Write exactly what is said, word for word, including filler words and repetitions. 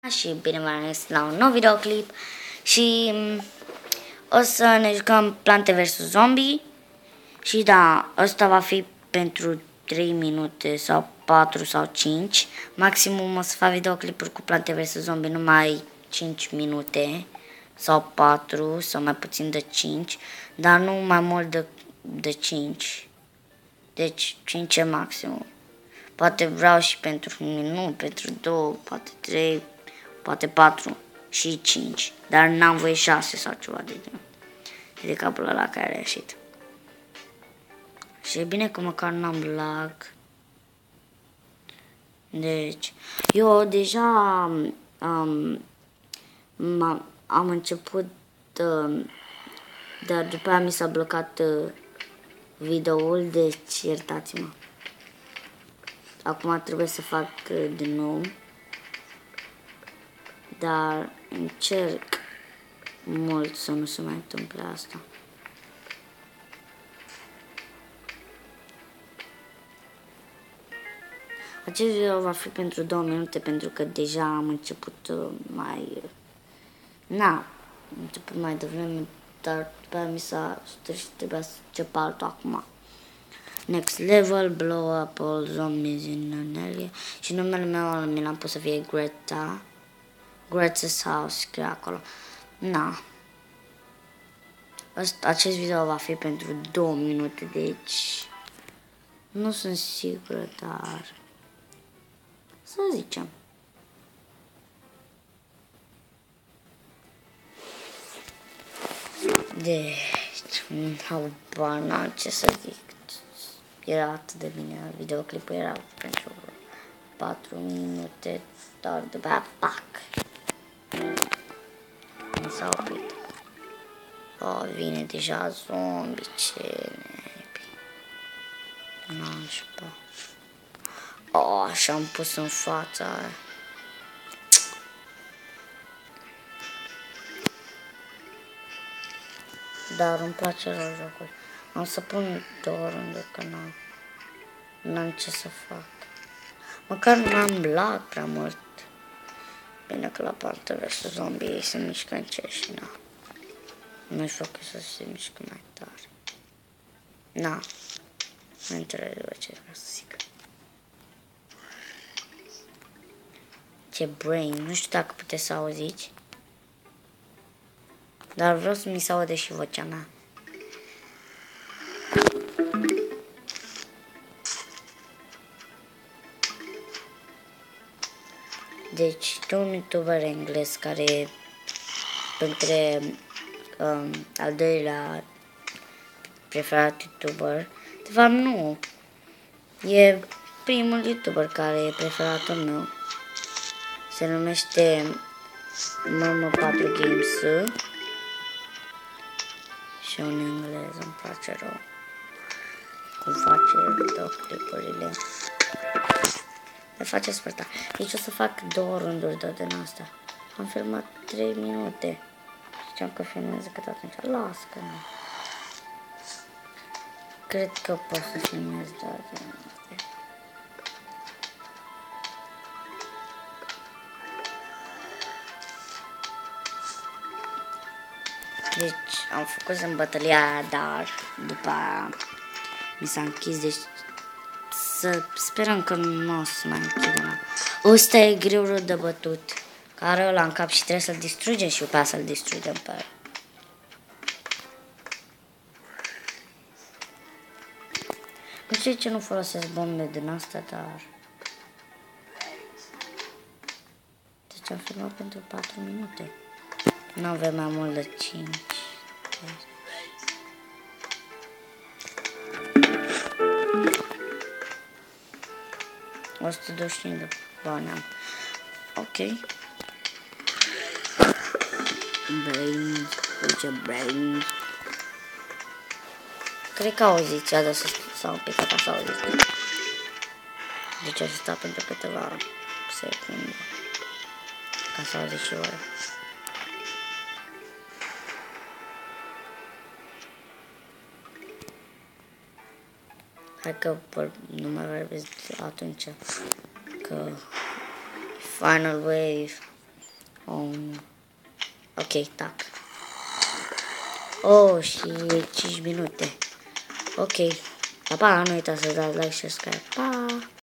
Și bine v-am venit la un nou videoclip și mm, o să ne jucăm Plante versus. Zombie și da, ăsta va fi pentru trei minute sau patru sau cinci. Maximum o să fac videoclipuri cu Plante versus. Zombie numai cinci minute sau patru sau mai puțin de cinci, dar nu mai mult de, de cinci. Deci cinci e maximum. Poate vreau și pentru un minut, pentru două, poate trei, poate patru și cinci, dar n-am voie șase sau ceva de genul. E de capul ăla care a ieșit. Și e bine că măcar n-am lag. Deci, eu deja um, am, am început, uh, dar după aia mi s-a blocat uh, videoul, deci iertați-mă. Acum trebuie să fac uh, din nou. Dar încerc mult să nu se mai întâmple asta. Acest video va fi pentru două minute pentru că deja am început uh, mai... Na, am început mai devreme, dar după aia mi s-a stârșit și trebuia să încep altul acum. Next level, blow up all zombies in an area. Și numele meu mi l-am pus să fie Greta. Greta's House, scrie acolo. Na. Asta, acest video va fi pentru două minute, deci nu sunt sigură, dar să zicem. Deci, habar ce să zic. Era atât de bine, videoclipul era pentru patru minute, dar după aia, pac. Mi s-a oprit. Oh, vine deja zombie, ce nebi. Nașpa. Oh, așa-am pus în fața aia. Dar îmi place rău jocul. Am să pun două rânduri, că n-am n-am ce să fac. Măcar n-am lag prea mult. Bine că la Plante versus. Zombie ei se mișcă încet și na. Nu-i fac să se mișcă mai tare. Na. Nu înțeleg ce vreau să zic. Ce brain. Nu știu dacă puteți să auziți. Dar vreau să mi se aude și vocea mea. Deci, un youtuber englez care e între um, al doilea preferat youtuber. De fapt, nu. E primul youtuber care e preferatul meu. Se numește M M patru Games. Și un englez, îmi place rău cum face videoclipurile. Le face super tare. Deci o să fac două rânduri de din asta. Am filmat trei minute. Ziceam că filmez cât atunci. Las că nu. Cred că pot să filmez doar din astea. Deci am făcut în bătălia aia, dar după aia mi s-a închis, deci să sperăm că nu o să mai închidă. Ăsta e greul de bătut, care ăla în cap și trebuie să-l distrugem și după aia să-l distrugem pe el. Nu știu ce nu folosesc bombe din asta, dar... Deci am filmat pentru patru minute. Nu avem mai mult de cinci. o sută douăzeci și cinci de bani am. Ok. Brains. Uite, brains. Cred că auziți, ia să s-au picat ca să auziți. Deci o să stau pentru câteva secunde. Ca să auziți și voi. Hai că nu mai vorbesc atunci, că Final Wave Um, ok, tac. Oh, și cinci minute. Ok. Pa, pa, nu uitați să dați like și subscribe. Pa!